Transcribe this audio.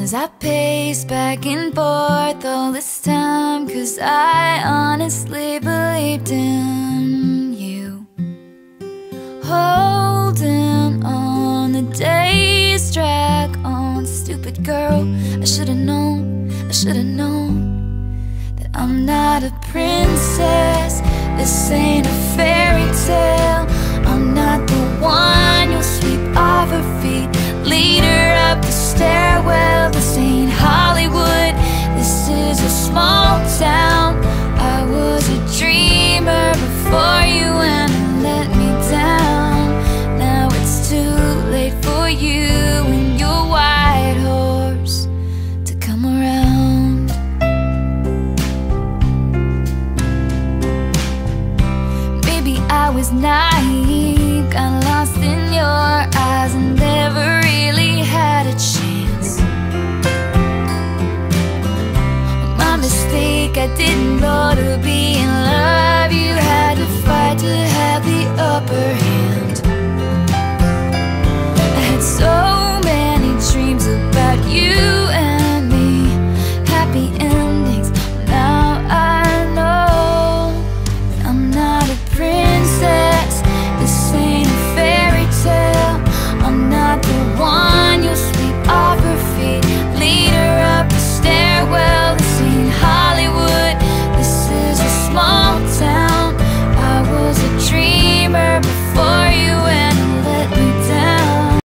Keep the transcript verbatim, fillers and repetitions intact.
As I pace back and forth all this time, 'cause I honestly believed in you. Holding on, the days drag on. Stupid girl, I should've known, I should've known that I'm not a princess. This ain't a fairy tale. I'm not the one you'll sweep off her feet, lead her up the stairwell. This ain't Hollywood, this is a small town. I was a dreamer before you and it let me down. Now it's too late for you and your white horse to come around. Maybe I was naive, got lost in your eyes and never really had a chance. My mistake, I didn't know to be in love you had to fight to have the upper hand.